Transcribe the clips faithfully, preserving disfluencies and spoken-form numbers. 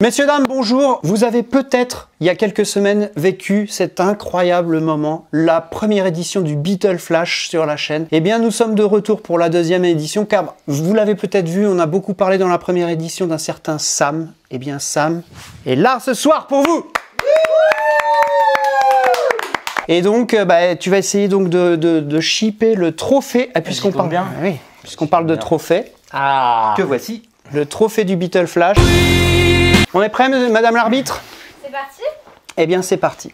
Messieurs, dames, bonjour. Vous avez peut-être, il y a quelques semaines, vécu cet incroyable moment, la première édition du Beatle Flash sur la chaîne. Eh bien, nous sommes de retour pour la deuxième édition, car vous l'avez peut-être vu, on a beaucoup parlé dans la première édition d'un certain Sam. Eh bien, Sam est là ce soir pour vous. Et donc, bah, tu vas essayer donc de, de, de shipper le trophée, ah, puisqu'on parle bien. Ah, oui, puisqu'on parle de trophée. Ah. Que voici. Le trophée du Beatle Flash. On est prêt, madame l'arbitre? C'est parti? Eh bien, c'est parti.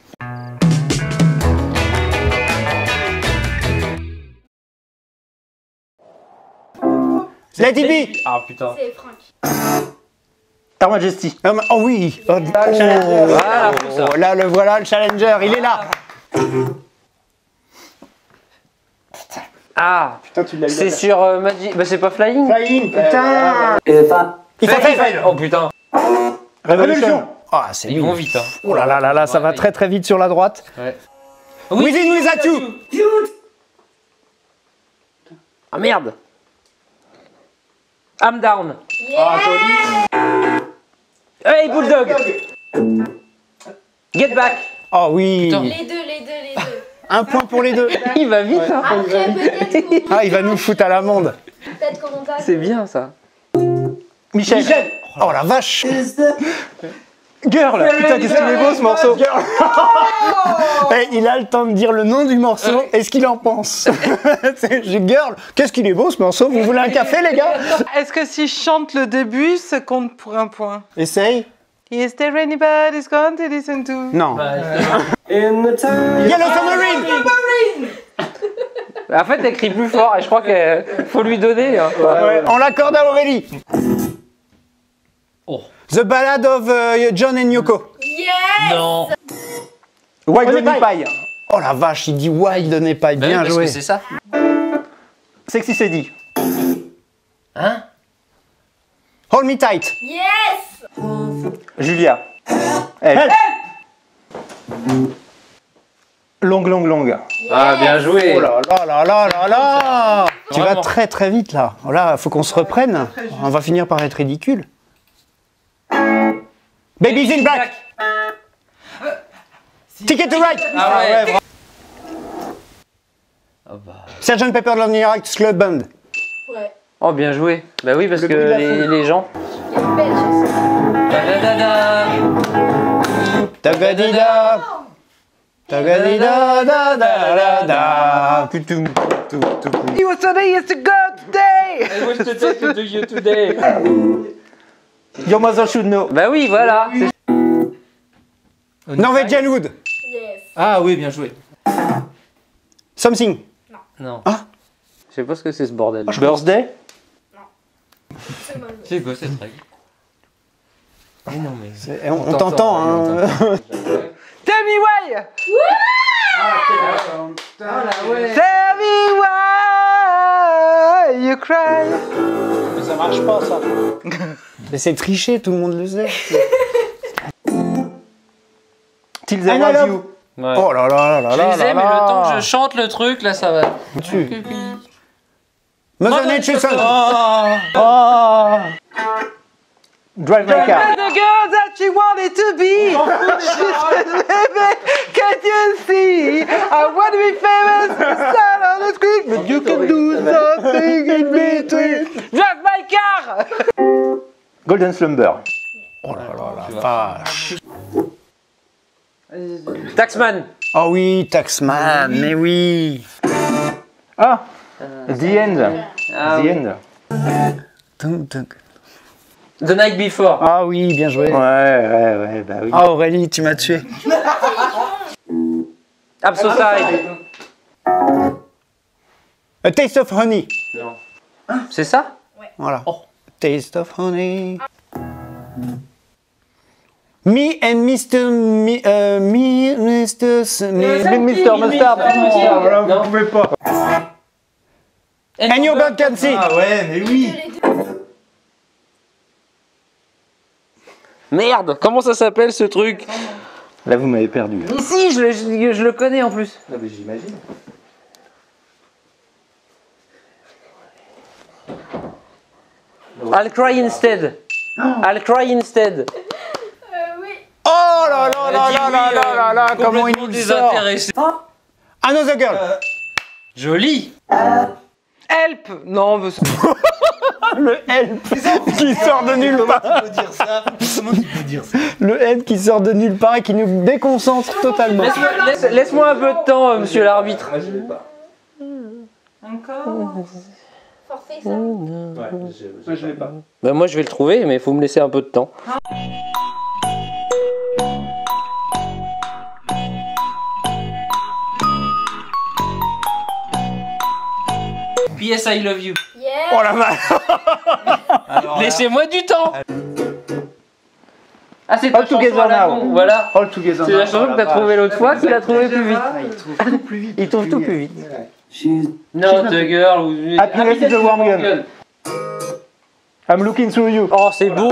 Let it be. Ah putain. C'est Franck. Her Majesty. Oh, oh oui. Oh, oh, Voilà, pour ça. oh, là, le voilà, le challenger, il est là. Ah, Putain, tu l'as eu. c'est sur euh, Magic. Bah, c'est pas Flying. Flying, putain. Il faut Fail, faire. fail. Oh putain. Révolution. Ah, c'est Ils vont vite. Hein. Oh là là là là, ça va très très vite sur la droite. Ouais. Within Without You. Ah merde. I'm down. Ah, joli. Hey Bulldog. Get back. Oh oui. Putain. Les deux, les deux, les deux. Un point pour les deux. Il va vite. Hein. Après, peut-être qu'on Ah, il va nous foutre à l'amende. peut-être qu'on va. C'est bien ça. Michel. Michel. Oh la vache. Girl. Putain, qu'est-ce qu'il est beau ce morceau. Eh, il a le temps de dire le nom du morceau et ce qu'il en pense. C'est- j'ai Girl, qu'est-ce qu'il est beau ce morceau. Vous voulez un café, les gars? Est-ce que si je chante le début, ça compte pour un point? Essaye. Is there anybody's going to listen to? Non. Bah, Yellow Submarine. en fait, elle crie plus fort et je crois qu'il faut lui donner. Hein. Ouais, on l'accorde à Aurélie. Oh. The Ballad of euh, John and Yoko. Yes! Non. White Honey Pie. Oh la vache, il dit Wild n'est pas Bah oui, bien parce joué. que c'est ça. Sexy Sadie. Hein? Hold Me Tight. Yes! Julia. Elle. Long, long, long. Ah, bien joué. Oh là là là là là là. Tu vas Vraiment. très très vite là. Oh là, faut qu'on se reprenne. On va finir par être ridicule. Baby's in Black. Ticket to Ride. Ah ouais. Oh, bah. Sergeant Pepper Lonely Hearts Club Band. Ouais. Oh, bien joué. Bah oui, parce Le que bruit de la les, foule. les gens. Une belle chanson. Da-da-da-da. Tagadida. Tagadida da da da da. Putum, putum, putum. It was today is to go today! I wish to take you to you today. Your mother should know. Bah oui, voilà. Norwegian Wood. Yes. Ah oui, bien joué. Something. Non. Ah. Je sais pas ce que c'est ce bordel. Birthday. C'est mal. C'est quoi cette règle? Mais non, mais. Eh, On, on t'entend, hein. Tell me why! Tell me why you cry! Ça marche pas ça. Mais c'est triché, tout le monde le sait. Till There Was You. Ouais. Oh là là là Je là les là ai, mais là. le temps que je chante le truc, là, ça va. Tu. Mother Nature Song. Oh. Drive My Car. The girl that she wanted to be! She said, baby, can't you see? I want to be famous, stand on the screen, but you can do something in between. Drive my car! Golden Slumber. Oh là là la vache. Taxman. Oh oui, Taxman, mais oui. Ah. The End. Ah, The oui. End. Tum, tum. The Night Before. Ah oui, bien joué. Ouais, ouais, ouais, bah oui. Ah Aurélie, tu m'as tué. Absocide. A Taste of Honey. Non. C'est ça? Voilà. Oh. Taste of Honey. Me and Mister Me, euh, me, Mister S- me, Mister Mustard. Voilà, vous pouvez pas. And Your Bird Can Sing. Ah ouais, mais oui. Les deux. Merde, comment ça s'appelle ce truc? Là, vous m'avez perdu. Mais si, je le, je, je le connais en plus. Non, mais j'imagine. I'll cry instead. I'll cry instead. là là là là là là là, comment il Complètement nous sort. désintéressé. Another girl. Joli. Help. Non, mais c'est- Le help qui sort de nulle part. Comment tu peux dire ça? Comment tu peux dire ça? Le help qui sort de nulle part et qui nous déconcentre totalement. Laisse-moi laisse- laisse-moi un peu de temps, euh, monsieur l'arbitre. Moi, je l'ai pas. Forfait, ça. Ouais, je, moi, je l'ai pas. Bah, moi, je vais le trouver, mais il faut me laisser un peu de temps. P S I love you. Yeah. Oh la vache. Alors, là, Laissez-moi du temps. Ah, c'est All ta chanson Together à la Now. con, voilà. All Together. C'est la chanson que t'as trouvée l'autre fois qu'il a trouvé plus vite. Ah, il trouve tout plus vite. Il trouve tout plus vite. Not a girl ou... Happiness is a warm gun. I'm looking through you. Oh, c'est beau.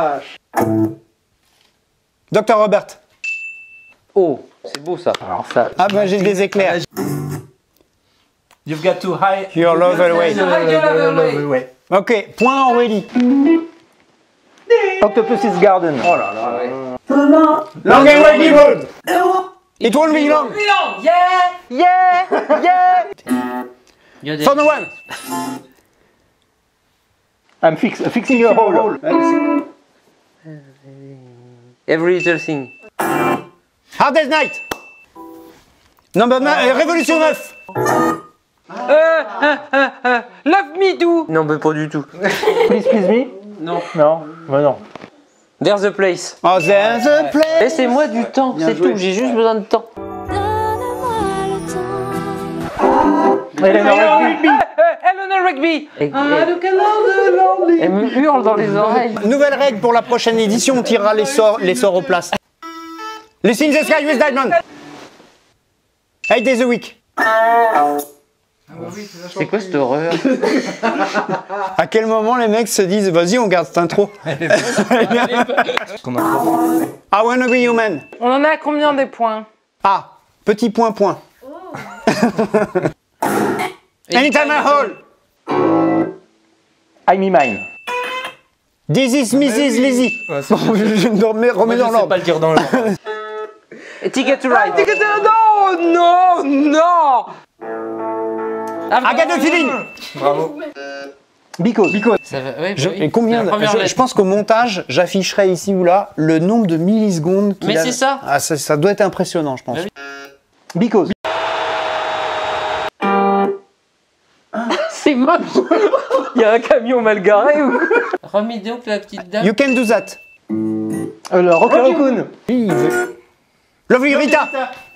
Docteur Robert. Oh, c'est beau ça. Alors ça. Ah bah j'ai des éclairs. You've got to hide Your love away. love away. Ok, point Aurélie. Octopus's Garden. Oh là là. Long and windy road. It won't be long. Yeah, yeah. For no one. I'm fix, fixing a hole. Every little thing. Hardest night. Number nine, euh, Révolution neuf. Love me do. Non, mais pas du tout. Please, please me. Non. Non, mais non. There's a place. Oh, there's a place. Laissez-moi du temps, c'est tout. J'ai juste besoin de temps. Eleanor Rigby. Eleanor Rigby. Et- et- Elle me hurle dans les oreilles. Nouvelle règle pour la prochaine édition, on tirera les sorts, les sorts aux places. Listen the sky with Diamond. Eight days a week. C'est quoi cette horreur? À quel moment les mecs se disent vas-y on garde cette intro. I wanna be human. On en a à combien des points? Ah, petit point point. Anytime I hold. I'm in mine. This is Missus Lizzie. Bon, je me remets, remets dans Je sais l'ordre. pas le dire dans l'ordre. Ticket to Ride. Non, non, non. I got the feeling. Bravo. Because. Ça va, ouais, Je, bah oui. et combien C'est la de- première je, lettre. je pense qu'au montage, j'afficherai ici ou là le nombre de millisecondes qu'il Mais a- c'est ça. Ah, ça. Ça doit être impressionnant, je pense. Oui. Because. C'est moche. Il y a un camion mal garé ou quoi? Remis donc la petite dame. You can do that. Euh, le Rocker Raccoon. Oui, il veut. Lovely Rita.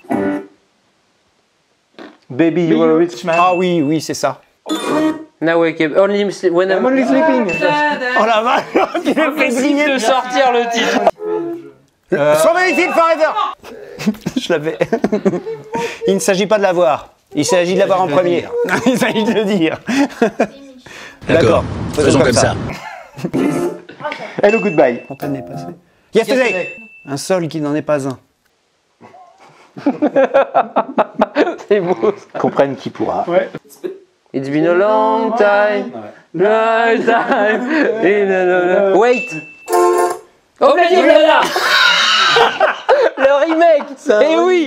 Baby, you are a rich man. Ah oui, oui, c'est ça. Now wake up. Only sleep when I'm... I'm only sleeping. Oh la vache, tu le fais Impossible griller. de sortir le titre. Strawberry Field Forever. Je l'avais. Il ne s'agit pas de l'avoir. Il s'agit de l'avoir en premier. Il s'agit de le dire. D'accord. Faisons comme ça. Hello, goodbye. Fontaine est passé. Yesterday. Un sol qui n'en est pas un. C'est beau ça. Comprenne qui pourra. It's been a long time. Long time. In a- Wait. Oh, mais il est là. Le remake. Eh oui.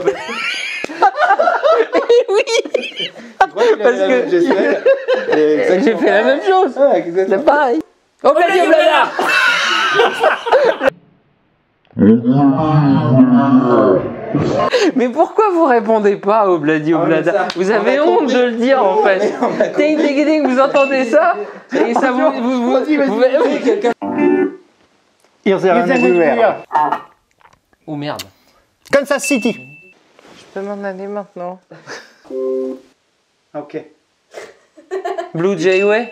Eh oui. Parce que j'ai fait la même chose. C'est pareil. Oh, mais il est là. Mais pourquoi vous répondez pas au Bladi Oblada? Vous avez honte de le dire en fait. Ding ding ding, vous entendez ça? Et ça vous. vous, vous, vous- Here's there and everywhere. Oh merde. Kansas City. Je peux m'en aller maintenant. Ok. Blue Jay Way.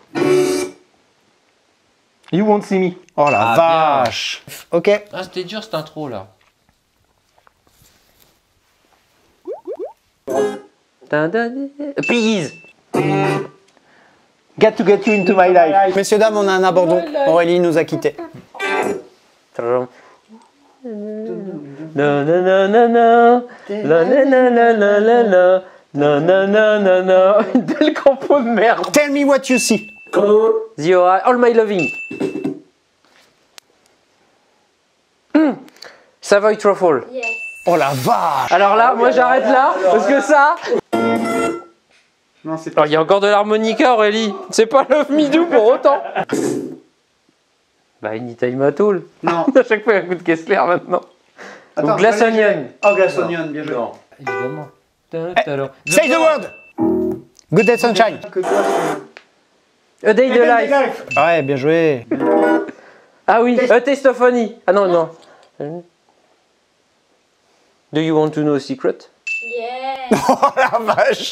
You won't see me. Oh la Ah, vache. Ok. Ah, c'était dur cette intro là. Piggies. Got to get you into my life. Messieurs, dames, on a un abandon. Aurélie nous a quittés. Non, non, non, non, non. Non, non, non, non, non, non, non. Non, non, non, non, non. Une belle compo de merde. Tell me what you see. The Ora- All My Loving. Hmm. Savoy Truffle. Yes. Oh la vache. Alors là, moi j'arrête là, parce que ça... Non, c'est pas. Alors il y a encore de l'harmonica, Aurélie. C'est pas Love Me Do pour autant. Bah, Anytime at All. Non. À chaque fois, il y a un coup de Kessler maintenant. Attends, Ou Glass je vais aller- Onion. Oh, Glass Onion, bien joué. Non. Évidemment. Say the word. Good Day Sunshine. Que toi, A Day the Life. Ouais, bien joué. Ah oui, A Taste of Honey. Ah non, non. Do you want to know a secret? Yes. Oh la vache.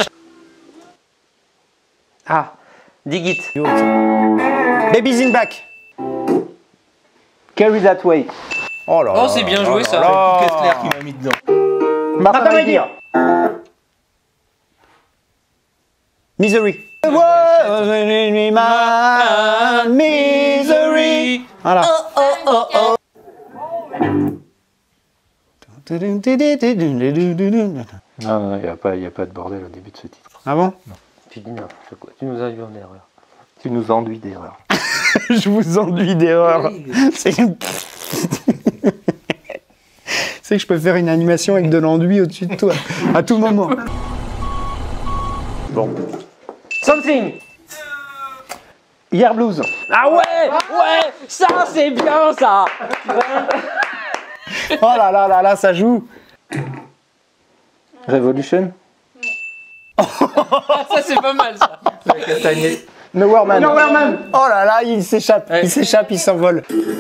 Ah, Dig It. Baby's in Black. Carry That Way. Oh là Oh, là c'est bien là joué, là ça. là. Kessler qui m'a mis dedans. Martin Ryder. Misery. Misery. Voilà. Non, non, il n'y a, a pas de bordel au début de ce titre. Ah bon? Tu dis n'importe quoi. Tu nous as eu en erreur. Tu nous enduis d'erreur. Je vous enduis d'erreur. C'est C'est que je peux faire une animation avec de l'enduit au-dessus de toi, à tout moment. Bon. Something. Year Blues. Ah ouais, ouais, ça c'est bien ça. Oh là là là là, ça joue. Revolution. Ça c'est pas mal ça. Nowhere Man. Nowhere Man. Oh là là, il s'échappe, Ouais. il s'échappe, il s'envole.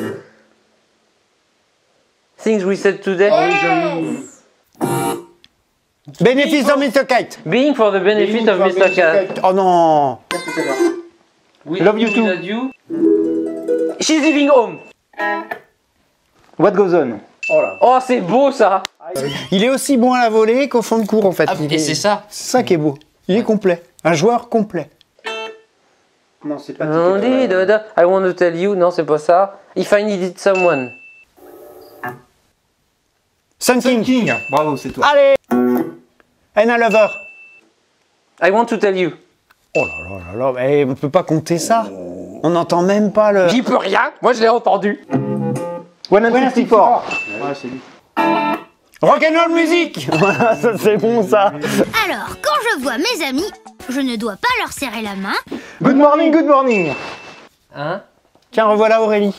Things We Said Today. Yes. Benefits of mister Kite. Being for the benefit of mister Cat. Oh non. Love You Too. You. She's leaving home. What Goes On. Oh c'est beau ça. Il est aussi bon à la volée qu'au fond de cours en fait. Il Et est- c'est ça. C'est ça qui est beau. Il est complet. Un joueur complet. Non, c'est pas On dit da, da, I want to tell you. Non c'est pas ça. If I needed someone. Sun King. King. Bravo, c'est toi. Allez. And a Lover. I want to tell you. Oh là là là là, mais on peut pas compter ça. On n'entend même pas le... J'y peux rien. Moi je l'ai entendu. one sixty-four. Ouais, c'est lui. Rock'n'roll music. Voilà, ça c'est bon ça. Alors, quand je vois mes amis, je ne dois pas leur serrer la main. Good Morning, Good Morning. Hein? Tiens, revoilà Aurélie.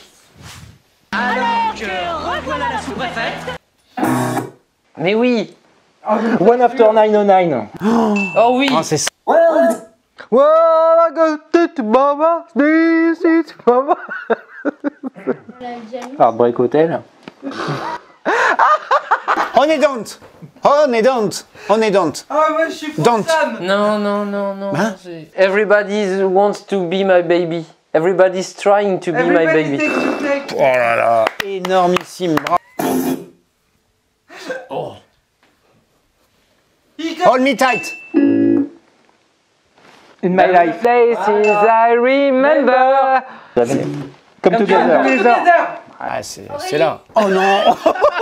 Mais oui. One After nine oh nine. Oh oui. Oh, c'est ça. Well, I got it, mama. This is mama. On l'a déjà mis. Heartbreak Hotel. On est don't. On est don't. On est don't. Ah ouais, je suis pour Don't. Sam. Non non non non. Hein? c'est- Everybody wants to be my baby. Everybody's trying to be my Everybody baby. take to take. Oh là là. Énormissime. Bravo. He got Hold me tight. In my life. Places I remember. Come together. together. Ah, c'est c'est là. Oh non.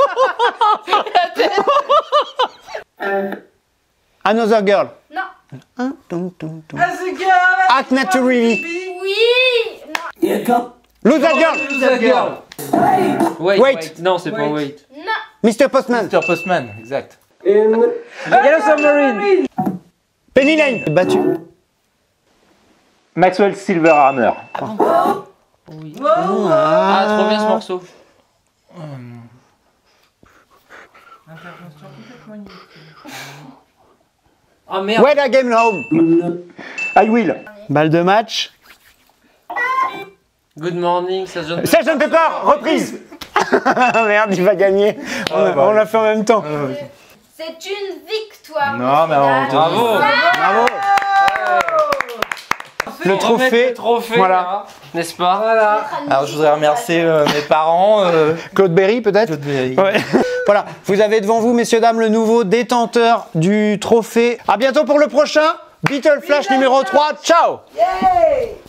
Another girl. Non. Hein, tum, tum, tum. As a girl. Act naturally. Oui. Non. Loser girl. Loser girl. Wait, Wait. wait. Non, c'est pas wait. Non. mister Postman. mister Postman, exact. Yellow Submarine. Penny Lane. Battu. Maxwell Silver Hammer. Ah, trop bien ce morceau. Ah merde. When I Game Home. I Will. Balle de match. Good morning, ça jeune. Sergeant Pepper. Reprise. Merde, il va gagner. On a- on l'a fait en même temps. C'est une victoire. Non, mais on te- Bravo. Bravo. Le trophée. Le trophée. Voilà. là, N'est-ce pas? Voilà. Alors, je voudrais remercier euh, mes parents. Euh, Claude Berry, peut-être. Claude Berry. Ouais. Voilà, vous avez devant vous, messieurs, dames, le nouveau détenteur du trophée. À bientôt pour le prochain. Beatle Flash numéro trois. Ciao. Yay!